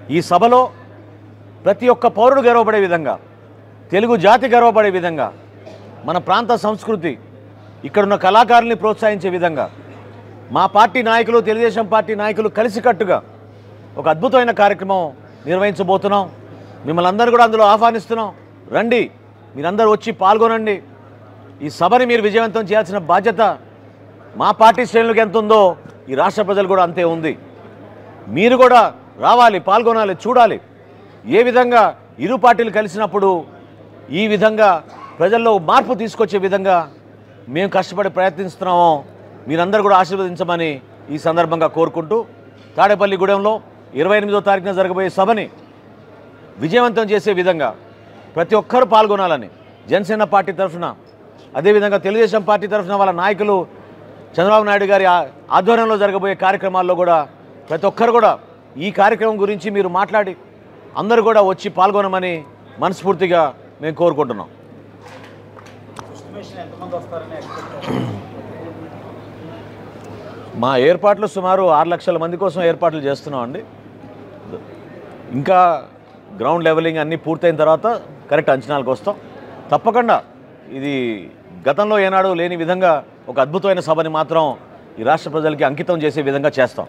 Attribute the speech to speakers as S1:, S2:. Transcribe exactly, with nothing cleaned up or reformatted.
S1: ఈ సభలో ప్రతి ఒక్క పౌరుడు గర్వపడే విధంగా, తెలుగు జాతి గర్వపడే విధంగా, మన ప్రాంత సంస్కృతి, ఇక్కడున్న కళాకారుల్ని ప్రోత్సహించే విధంగా మా పార్టీ నాయకులు, తెలుగుదేశం పార్టీ నాయకులు కలిసికట్టుగా ఒక అద్భుతమైన కార్యక్రమం నిర్వహించబోతున్నాం. మిమ్మల్ని అందరూ కూడా అందులో ఆహ్వానిస్తున్నాం. రండి, మీరందరూ వచ్చి పాల్గొనండి. ఈ సభని మీరు విజయవంతం చేయాల్సిన బాధ్యత మా పార్టీ శ్రేణులకు ఎంత ఉందో ఈ రాష్ట్ర ప్రజలు కూడా అంతే ఉంది. మీరు కూడా రావాలి, పాల్గొనాలి, చూడాలి ఏ విధంగా ఇరు పార్టీలు కలిసినప్పుడు ఈ విధంగా ప్రజల్లో మార్పు తీసుకొచ్చే విధంగా మేము కష్టపడి ప్రయత్నిస్తున్నామో మీరందరూ కూడా ఆశీర్వదించమని ఈ సందర్భంగా కోరుకుంటూ, తాడేపల్లిగూడెంలో ఇరవై ఎనిమిదో తారీఖున జరగబోయే సభని విజయవంతం చేసే విధంగా ప్రతి ఒక్కరూ పాల్గొనాలని జనసేన పార్టీ తరఫున, అదేవిధంగా తెలుగుదేశం పార్టీ తరఫున వాళ్ళ నాయకులు చంద్రబాబు నాయుడు గారి ఆధ్వర్యంలో జరగబోయే కార్యక్రమాల్లో కూడా ప్రతి ఒక్కరు కూడా ఈ కార్యక్రమం గురించి మీరు మాట్లాడి అందరూ కూడా వచ్చి పాల్గొనమని మనస్ఫూర్తిగా మేము కోరుకుంటున్నాం. మా ఏర్పాట్లు సుమారు ఆరు లక్షల మంది కోసం ఏర్పాట్లు చేస్తున్నాం అండి. ఇంకా గ్రౌండ్ లెవెలింగ్ అన్నీ పూర్తయిన తర్వాత కరెక్ట్ అంచనాలకు వస్తాం. తప్పకుండా ఇది గతంలో ఏనాడు లేని విధంగా ఒక అద్భుతమైన సభని మాత్రం ఈ రాష్ట్ర ప్రజలకి అంకితం చేసే విధంగా చేస్తాం.